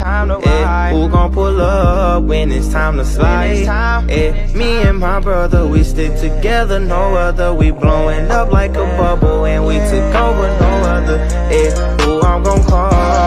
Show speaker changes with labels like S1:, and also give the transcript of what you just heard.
S1: Who gon' pull up when it's time to slide? Me and my brother, we stick together, no other. We blowing up like a bubble, and we took over, no other.